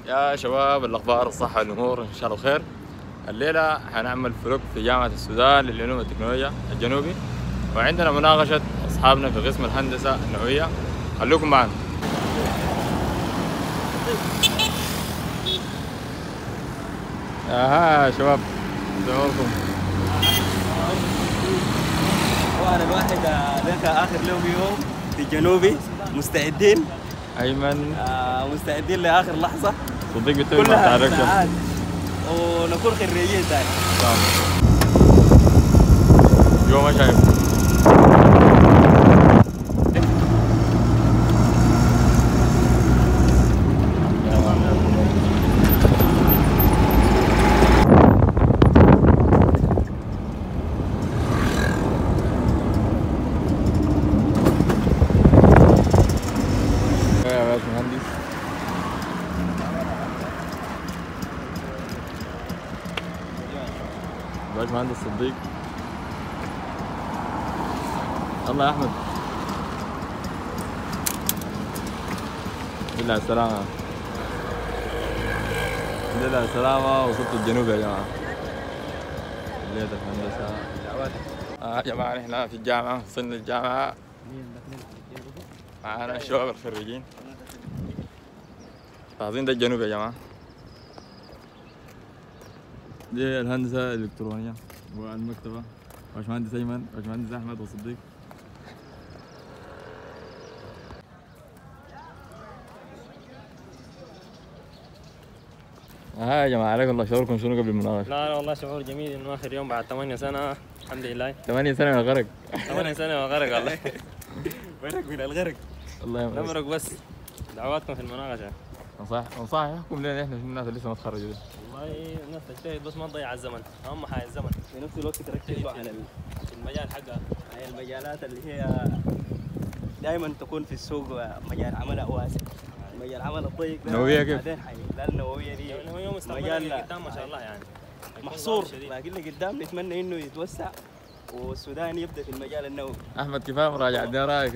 يا شباب الأخبار الصحة والأمور إن شاء الله بخير. الليلة حنعمل فلوق في جامعة السودان للعلوم والتكنولوجيا الجنوبي، وعندنا مناقشة أصحابنا في قسم الهندسة النووية. خلوكم معنا. يا شباب دوركم. وانا الواحد ذاك اخر لهم يوم في الجنوبي مستعدين. أيمن مستعدين لاخر لحظه. صديق بالتالي ما تعرفش ونكون خريجين ثاني. يوم ما شايف باشمهندس صديق. الله يا احمد، بالله على السلامة. بالله على السلامة. وصلت الجنوب يا جماعة. كلية الهندسة. يا جماعة نحن في الجامعة، وصلنا الجامعة. معانا الشباب الخريجين. لاحظين ده الجنوب يا جماعة. دي الهندسة الإلكترونية والمكتبة. باشمهندس أيمن، باشمهندس أحمد وصديق. يا جماعة عليكم الله، شعوركم شنو قبل المناقشة؟ لا والله شعور جميل انه اخر يوم بعد 8 سنة الحمد لله. 8 سنة من الغرق. 8 سنة من الغرق والله. وينك من الغرق؟ الله يمرق. نمرق بس. دعواتكم في المناقشة. نصائحكم لنا احنا الناس اللي لسه ما تخرجوا دي. والله الناس تجتهد بس ما تضيع الزمن، اهم حاجة الزمن. في نفس الوقت تركزوا على المجال حقها. هي المجالات اللي هي دائما تكون في السوق مجال عملها واسع. مجال عمل الضيق ده النووية كيف؟ بعدين لا النووية دي يوم مستقبل قدام ما شاء الله يعني محصور، لكن قدام نتمنى انه يتوسع والسودان يبدا في المجال النووي. احمد كفايه مراجعة، دي رايك؟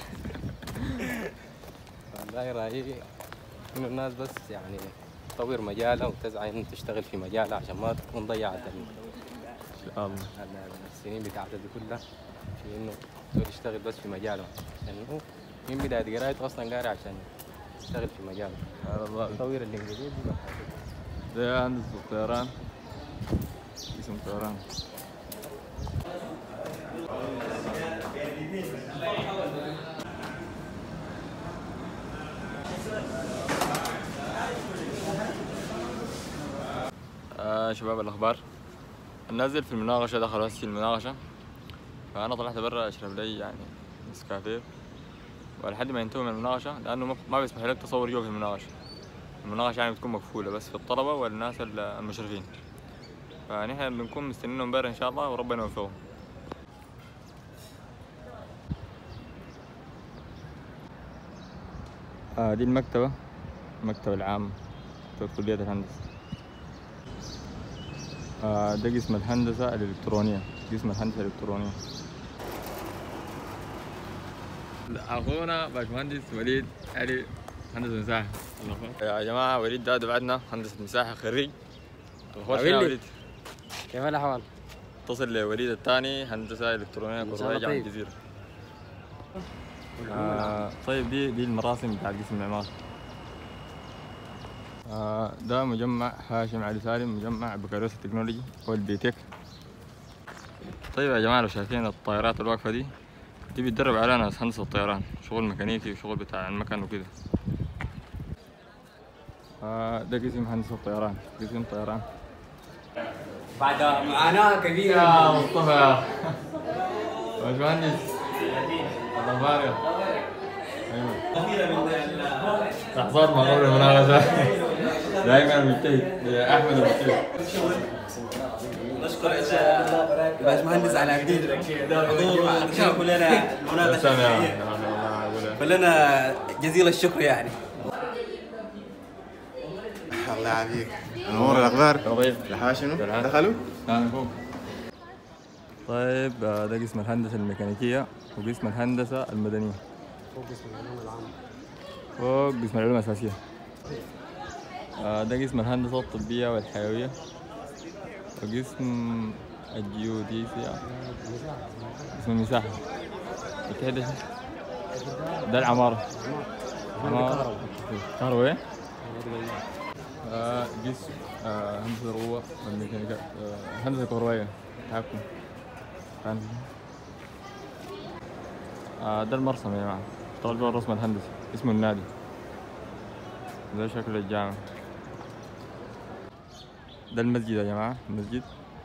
والله رأيي إنه الناس بس يعني تطور مجالها وتسعى إن تشتغل في مجالها عشان ما تكون ضيعت ان شاء الله السنين بتاعتها دي كلها في إنه تقدر يشتغل بس في مجاله، عشان هو من بداية قرايته أصلا قاري عشان يشتغل في مجاله. تطوير الإنجليزي ده هندسة الطيران، اسم طيران. شباب الأخبار، نازل في المناقشة، دخل بس في المناقشة، فأنا طلعت برا أشرب لي يعني نسكافيه ولحد ما ينتهوا من المناقشة، لأنه ما بيسمح لك تصور جوا في المناقشة. المناقشة يعني بتكون مقفولة بس في الطلبة والناس المشرفين، فنحن بنكون مستنينهم برا إن شاء الله وربنا يوفقهم. دي المكتبة العام في كلية الهندسة. ده قسم الهندسة الإلكترونية، قسم الهندسة الإلكترونية. أخونا باشمهندس وليد علي، هندسة مساحة. يا جماعة وليد ده بعدنا هندسة مساحة خريج. الأخبار شنو يا وليد؟ كيف الأحوال؟ اتصل لوليد الثاني هندسة إلكترونية كلية جامعة الجزيرة. طيب دي المراسم بتاع قسم المعمار. ده مجمع هاشم علي سالم، مجمع بكالوريوس التكنولوجي هو البيتك. طيب يا جماعة لو شايفين الطائرات الواقفة دي بيتدرب عليها ناس هندسة الطيران، شغل ميكانيكي وشغل بتاع المكن وكده. ده قسم هندسة الطيران، قسم طيران. بعد معاناة كبيرة يا مصطفى باشمهندس، الله يبارك. لحظات ما قبل المناقشة دائما مجتهد يا أحمد المجتهد. نشكر الباشمهندس على عبدين حضور شاركوا لنا المناقشة، فلنا جزيل الشكر يعني. الله يعافيك. الامور الاخبار؟ طيب الحال شنو؟ دخلوا؟ فوق. طيب ده قسم الهندسة الميكانيكية وقسم الهندسة المدنية. فوق قسم العلوم العامة. فوق قسم العلوم الأساسية. ده قسم الهندسة الطبية والحيوية، وقسم الجيوديسيا قسم المساحة. التحدي ده العمارة. عمارة كهرباء ايه؟ قسم هندسة القوة والميكانيكا، هندسة الكهربائية تحكم. ده المرسم يا جماعة، اشتغل جوا الرسم الهندسي اسمه النادي. ده شكل الجامعة. ده المسجد يا جماعة، المسجد.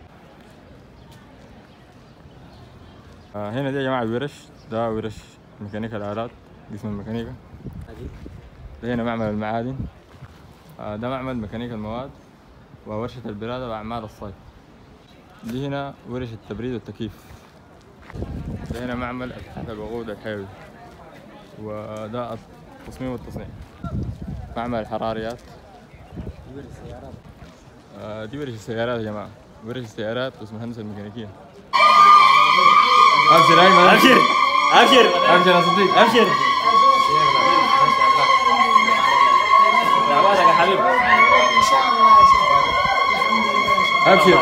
هنا دي يا جماعة ورش، ده ورش ميكانيكا الآلات قسم الميكانيكا. ده هنا معمل المعادن. ده معمل ميكانيكا المواد وورشة البرادة وأعمال الصيد. دي هنا ورش التبريد والتكييف. ده هنا معمل تحت الوقود الحيوي، وده التصميم والتصنيع. معمل الحراريات. دي ورش السيارات يا جماعة، ورش السيارات قسم الهندسة الميكانيكية. أبشر أيمن، ابشر ابشر أبشر يا صديق، ابشر. يا بالك يا حبيبي. أبشر.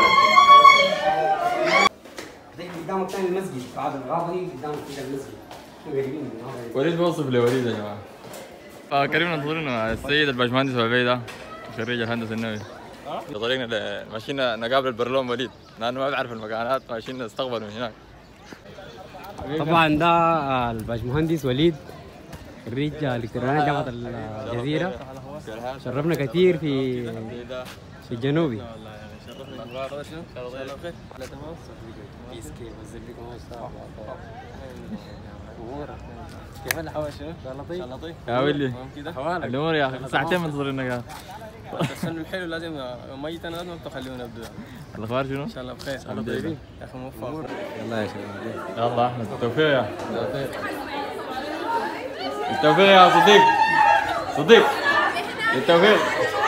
قدامك ثاني المسجد بعد الغاضي قدامك كده المسجد قريبين من هذا. وليد بوصف لوليد يا جماعة. كريم ننتظرنا السيد الباشمهندس وبيدا خريج الهندسة النووي. في طريقنا ماشيين نقابل البرلوم وليد لأنه ما بعرف المكانات، ماشيين نستقبل من هناك. طبعا ده الباشمهندس وليد خريج الكترونيات جامعة الجزيرة. شرفنا كثير في الجنوبي. كيف الحواشي؟ لطيف لطيف يا ولي كده الأمور يا أخي ساعتين منتظرينك يا بس الحلو لازم ميتنا لازم تخلينا نبدا. الأخبار شنو؟ ان شاء الله بخير. الحمد لله. يا اخي موفق. يلا يا شباب. يلا أحمد التوفيق يا التوفيق يا صديق، صديق التوفيق.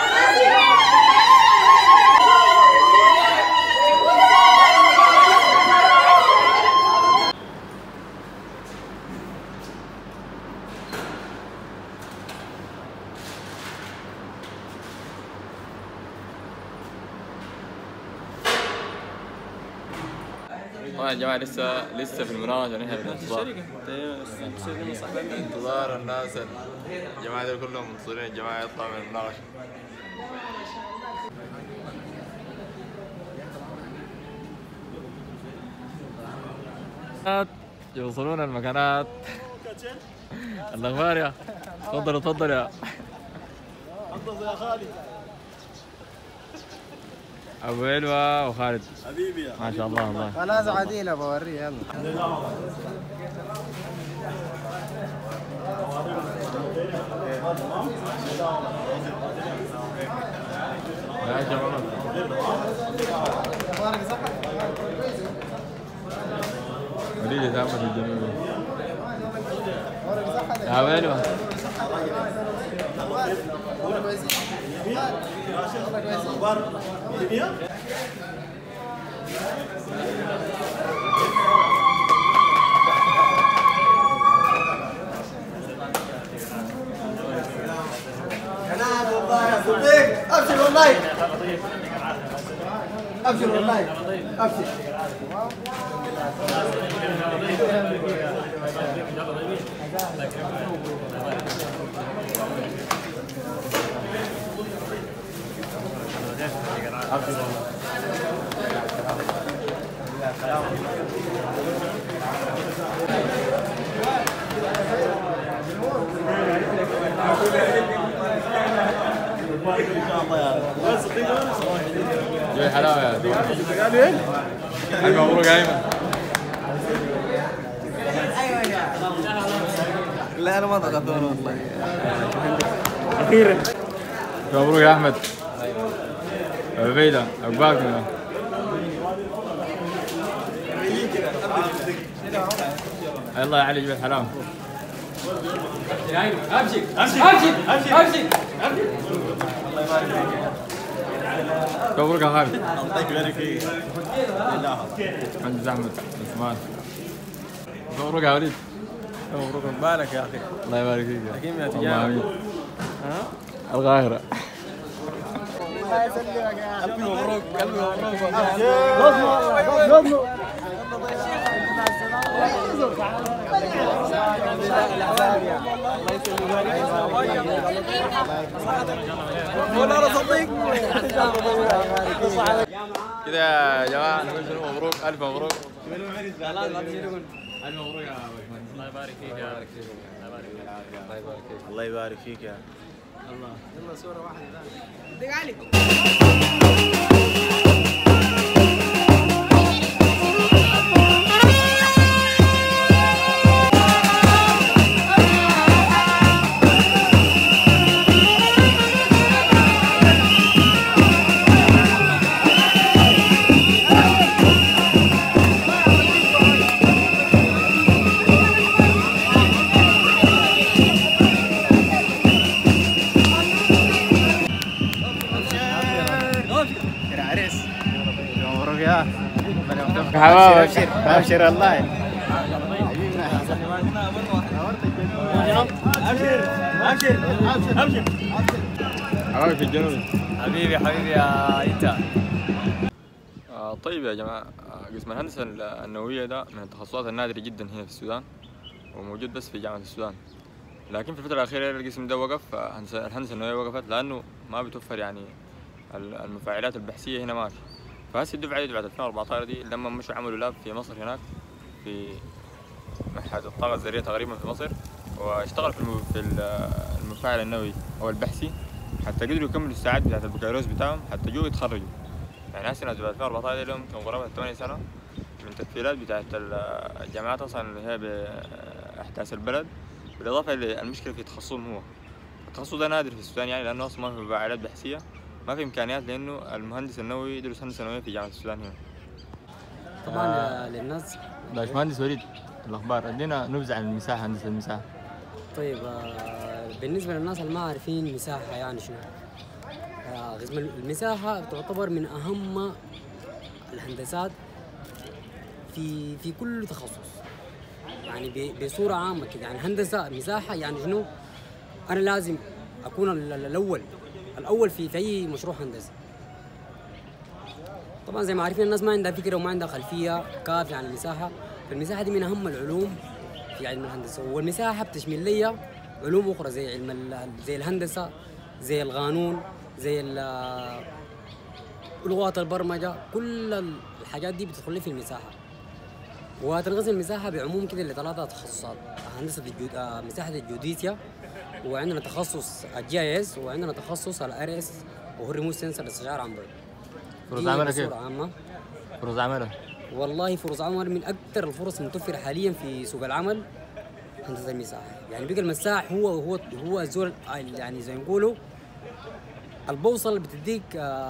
طبعا يا جماعة لسه في المناقشة، نحن في انتظار الناس. الجماعة دول كلهم منتظرين الجماعة يطلعوا من المناقشة. يوصلون المكانات. الأخبار يا تفضل تفضل يا أبو علوة وخالد. حبيبي يا ما شاء الله والله. خلاص عديلة بوريه يلا. يا شباب وليد يتعمل في الجنوب. يا ويلو ابشر والله ابشر والله ابشر. جاي حلاوة يا دكتور. ألف مبروك يا أيمن. لا انا ما ضغطت والله. أخيرا. ألف مبروك يا أحمد. عبيدة عقبالكم. يلا يا علي جيب الحلاوة. أبشر أبشر أبشر أبشر. مبروك يا خالد. الله يبارك فيك. عندي زحمة عثمان. مبروك يا وليد. مبروك بالك يا اخي. الله يبارك فيك. حكيم يا اللهم تجارة. آمين. القاهرة. ألف مبروك ألف مبروك. كده يا جماعه نقول شنو مبروك الف مبروك. الف مبروك يا باشمهندس. الله يبارك فيك يا الله يبارك فيك يا الله. يلا صورة واحدة. دق علي. ابشر ابشر الله ابشر ابشر ابشر حبايبي في الجنوب. حبيبي حبيبي يا انت. طيب يا جماعه، قسم الهندسه النوويه ده من التخصصات النادره جدا هنا في السودان، وموجود بس في جامعه السودان. لكن في الفتره الاخيره القسم ده وقف، الهندسه النوويه وقفت لانه ما بتوفر يعني المفاعلات البحثيه هنا ما في. فهسه الدفعه دي دفعه 2014 دي لما مشوا عملوا لاب في مصر هناك في معهد الطاقه الذريه تقريبا في مصر، واشتغل في المفاعل النووي او البحثي حتى قدروا يكملوا الساعات بتاعت البكالوريوس بتاعهم حتى جو يتخرجوا. يعني هسه ناس دفعه 2014 دي لهم كان قرابه 8 سنه من تكفيلات بتاعت الجامعات اصلا اللي هي باحداث البلد، بالاضافه للمشكله في تخصصهم هو. التخصص ده نادر في السودان يعني لانه اصلا ما في مفاعلات بحثيه، ما في امكانيات لانه المهندس النووي يدرس هندسه نوويه في جامعه السودان هنا. طبعا للناس. باشمهندس وليد، الاخبار ادينا نبذه عن المساحه، هندسه المساحه. طيب بالنسبه للناس اللي ما عارفين المساحه يعني شنو، قسم المساحه تعتبر من اهم الهندسات في كل تخصص، يعني بصوره عامه كده. يعني هندسه مساحه يعني شنو، انا لازم اكون الاول في اي مشروع هندسي. طبعا زي ما عارفين الناس ما عندها فكره وما عندها خلفيه كافيه عن المساحه، فالمساحه دي من اهم العلوم في علم الهندسه، والمساحه بتشمل لي علوم اخرى زي زي الهندسه، زي القانون، زي لغات البرمجه، كل الحاجات دي بتدخل لي في المساحه. وتنقسم المساحه بعموم كده لثلاثه تخصصات: هندسه مساحه الجيوديزيا، وعندنا تخصص GIS، وعندنا تخصص RS وهو الريموت سنسور استشعار عن بعد. فرص عملها كيف؟ عامة. فرص عملها؟ والله فرص عمل من اكثر الفرص المتوفره حاليا في سوق العمل هندسه المساحه. يعني بقى المساح هو الزول يعني زي ما يقولوا البوصله اللي بتديك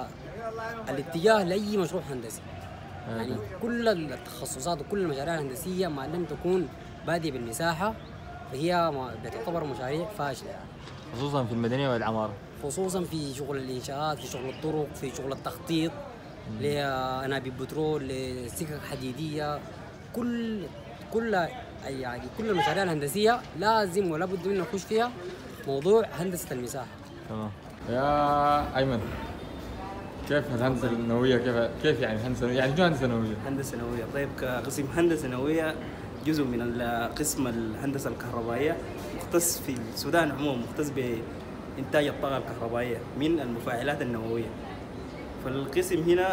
الاتجاه لاي مشروع هندسي. يعني كل التخصصات وكل المشاريع الهندسيه ما لم تكون باديه بالمساحه فهي بتعتبر مشاريع فاشله يعني. خصوصا في المدنيه والعماره. خصوصا في شغل الانشاءات، في شغل الطرق، في شغل التخطيط لانابيب بترول، لسكك حديديه، كل يعني كل المشاريع الهندسيه لازم ولا بد من نخش فيها موضوع هندسه المساحه. تمام. يا ايمن، كيف الهندسه النوويه؟ كيف يعني هندسه نوويه؟ يعني شو هندسه نوويه؟ هندسه نوويه، طيب كقسم هندسه نوويه جزء من قسم الهندسه الكهربائيه، مختص في السودان عموما، مختص بإنتاج الطاقة الكهربائية من المفاعلات النووية. فالقسم هنا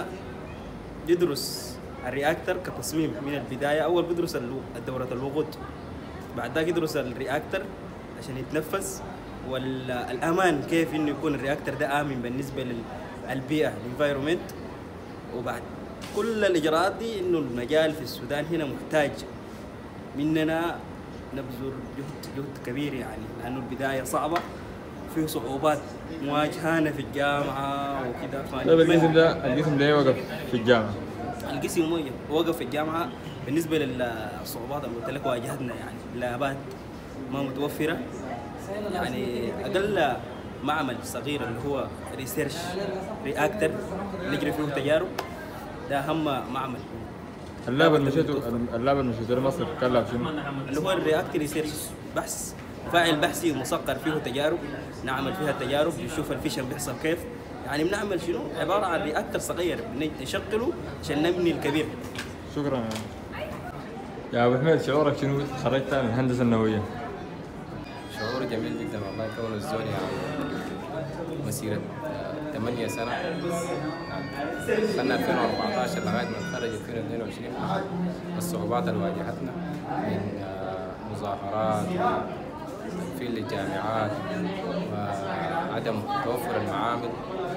يدرس الرياكتر كتصميم من البداية. أول بيدرس دورة الوقود، بعد ذلك يدرس الرياكتر عشان يتنفذ، والأمان كيف إنه يكون الرياكتر ده آمن بالنسبة للبيئة الانفايرومنت. وبعد كل الإجراءات دي إنه المجال في السودان هنا محتاج مننا نبذل جهد كبير يعني، لأنه البداية صعبة، فيه صعوبات مواجهانا في الجامعة وكده. طيب القسم ده وقف في الجامعة؟ القسم وقف في الجامعة بالنسبة للصعوبات اللي قلت لك واجهتنا، يعني اللابات ما متوفرة، يعني أقل معمل صغير اللي هو ريسيرش رياكتر نجري فيه تجارب، ده أهم معمل. اللاب المشيته لمصر كان لاب شنو؟ اللي هو الرياكتر ريسيرش، بحث فاعل بحثي ومسقر فيه تجارب، نعمل فيها تجارب نشوف الفيشن بيحصل كيف، يعني بنعمل شنو؟ عباره عن رياكتر صغير نشغله عشان نبني الكبير. شكرا يا ابو حميد. شعورك شنو خرجت من الهندسه النوويه؟ شعور جميل جدا والله، كون الزول يعني مسيرة 8 سنة سنة 2014 لغاية ما نتخرج 2022 مع الصعوبات اللي واجهتنا من مظاهرات وتقفيل للجامعات وعدم توفر المعامل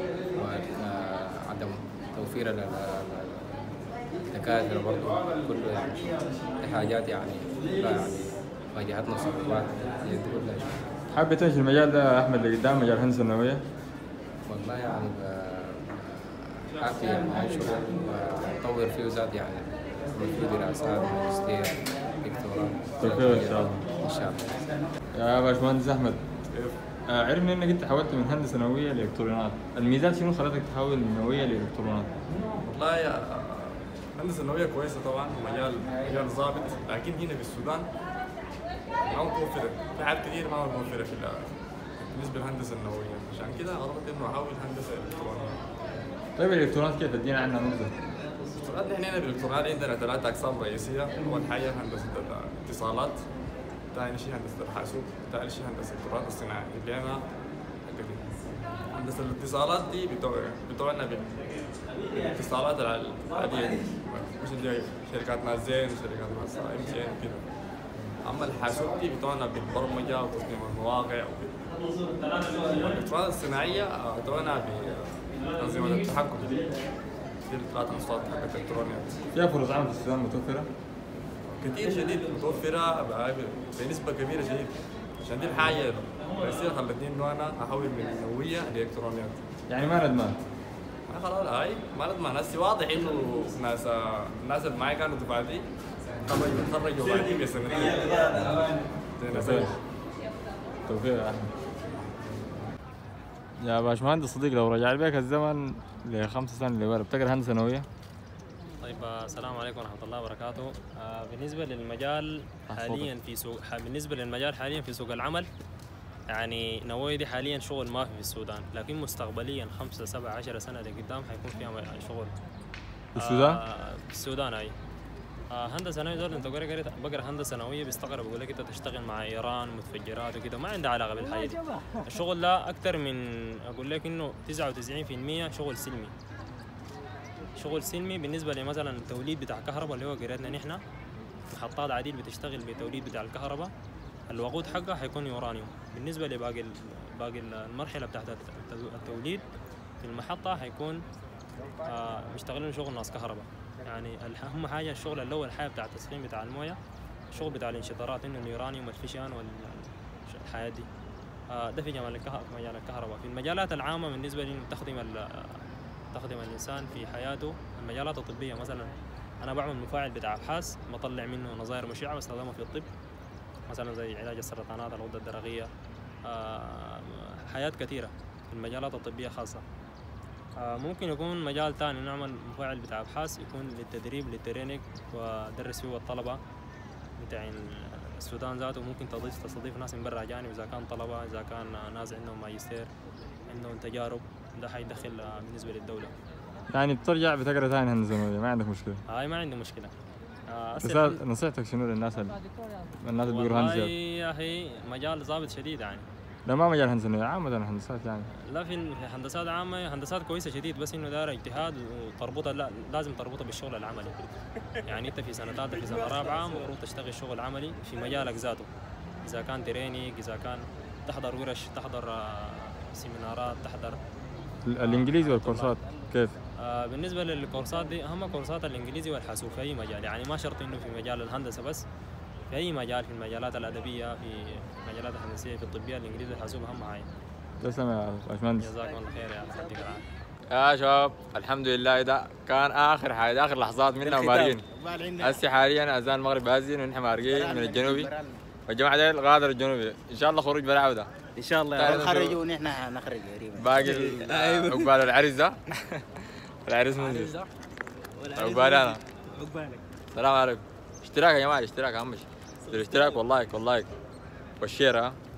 وعدم توفير الدكاترة برضه كله يعني حاجات يعني لا يعني واجهتنا صعوبات كلها. حابب تمشي المجال ده يا احمد اللي قدام مجال الهندسه النوويه؟ والله يعني حابب يعني شغل وأطور فيه ذات يعني في دراسات ماجستير دكتوراه. توفيق ان شاء الله. ان شاء الله. يا باشمهندس احمد، عرفنا انك انت حولت من هندسه نوويه لالكترونات، الميزات شنو خلتك تحول من نوويه لالكترونات؟ والله يا الهندسه النوويه كويسه طبعا، مجال ظابط، لكن هنا في السودان ما متوفره، في حاجات كثير ما متوفره بالنسبه للهندسه النوويه، عشان كده قررت انه احول هندسه الكترونيه. طيب الالكترونات كيف؟ ادينا عنها نبذه. الالكترونات نحن هنا بالالكترونات عندنا 3 اقسام رئيسيه، اول حاجه هندسه الاتصالات، ثاني شيء هندسه الحاسوب، ثالث شيء هندسه التراث الصناعي اللي انا هندسه الاتصالات دي بتوعنا بالاتصالات العاديه دي، مش اللي شركات ناس زين وشركات ناس ام تي ان كده. اما الحاسوب دي بتوعنا بالبرمجه وتصميم المواقع والالكترونات الصناعيه بتوعنا بتنظيم التحكم. دي الثلاث انشطه حقت الالكترونيات. فيها فرص عمل في السودان متوفره؟ كثير شديد متوفره بنسبه كبيره شديد، عشان دي الحاجه الرئيسيه خلتني انه انا احول من نوويه لالكترونيات. يعني ما ندمان؟ خلاص هاي ما ندمان، هسه واضح انه الناس اللي معي كانوا دفعتي تخرجوا بعدين بسنتين. توفيق يا احمد. يا باشمهندس صديق، لو رجع بك الزمن ل5 سنين اللي ورا بتقرا هندسه نوويه؟ طيب السلام عليكم ورحمة الله وبركاته. بالنسبة للمجال حاليا في سوق العمل، يعني نووي دي حاليا شغل ما في السودان، لكن مستقبليا 5 7 10 سنة لقدام حيكون فيها شغل. في السودان؟ في السودان اي. هندسة نووية انت بقرا هندسة نووية بيستغرب بيقول لك انت تشتغل مع ايران متفجرات وكده، ما عندها علاقة بالحاجة دي. الشغل ده أكثر من أقول لك إنه 99% شغل سلمي. شغل سلمي بالنسبة لمثلا التوليد بتاع الكهرباء اللي هو قريتنا نحن، محطات عديد بتشتغل بتوليد بتاع الكهرباء، الوقود حقها حيكون يورانيوم. بالنسبة لباقي المرحلة بتاعت التوليد في المحطة حيكون بيشتغلون شغل ناس كهرباء. يعني أهم حاجة الشغل الأول حاجة بتاع التسخين بتاع الموية، الشغل بتاع الانشطارات إنه اليورانيوم والفيشان والحياة دي. ده في مجال الكهرباء. في المجالات العامة بالنسبة لي تخدم الإنسان في حياته، المجالات الطبية مثلا أنا بعمل مفاعل بتاع أبحاث بطلع منه نظائر مشعة بستخدمها في الطب، مثلا زي علاج السرطانات، الغدة الدرقية، حياة كثيرة في المجالات الطبية خاصة. ممكن يكون مجال تاني نعمل مفاعل بتاع أبحاث يكون للتدريب للتريننج ودرس فيه الطلبة بتاع السودان ذاته، ممكن تستضيف ناس من برا أجانب إذا كان طلبة، إذا كان ناس عندهم ماجستير عندهم تجارب، ده حيدخل بالنسبة للدولة. يعني بترجع بتقرا ثاني هندسة نووية، ما عندك مشكلة؟ هاي ما عندي مشكلة. نصيحتك شنو للناس اللي بيقروا هندسة؟ يا أخي مجال ضابط شديد يعني. لا ما مجال هندسة نووية، عامة الهندسات يعني. لا في هندسات عامة، هندسات كويسة شديد، بس إنه داير اجتهاد وتربطها، لازم تربطها بالشغل العملي. يعني أنت في سنة ثالثة في سنة رابعة المفروض تشتغل شغل عملي في مجالك ذاته، إذا كان ترينينج، إذا كان تحضر ورش، تحضر سيمينارات، تحضر الإنجليزي والكورسات كيف؟ بالنسبة للكورسات دي أهم كورسات الإنجليزي والحاسوب في أي مجال، يعني ما شرط إنه في مجال الهندسة بس، في أي مجال، في المجالات الأدبية، في المجالات الهندسية، في الطبية، الإنجليزي والحاسوب أهم حاجة. تسلم يا باشمهندس. جزاكم الله خير يا يعطيك العافية. يا شباب الحمد لله ده كان آخر حاجة، آخر لحظات منا ومارقين. هسه حاليا أذان المغرب بأذن ونحن مارقين من الجنوبي، والجماعة ديل غادر الجنوبي، إن شاء الله خروج بلا عودة. ان شاء الله نخرجوا ونحن نخرج قريبا. باقي عقبال العريس ده العريس منزل عقبال أنا. السلام عليكم. اشتراك يا جماعة، الاشتراك أهم شيء. الاشتراك واللايك والشير.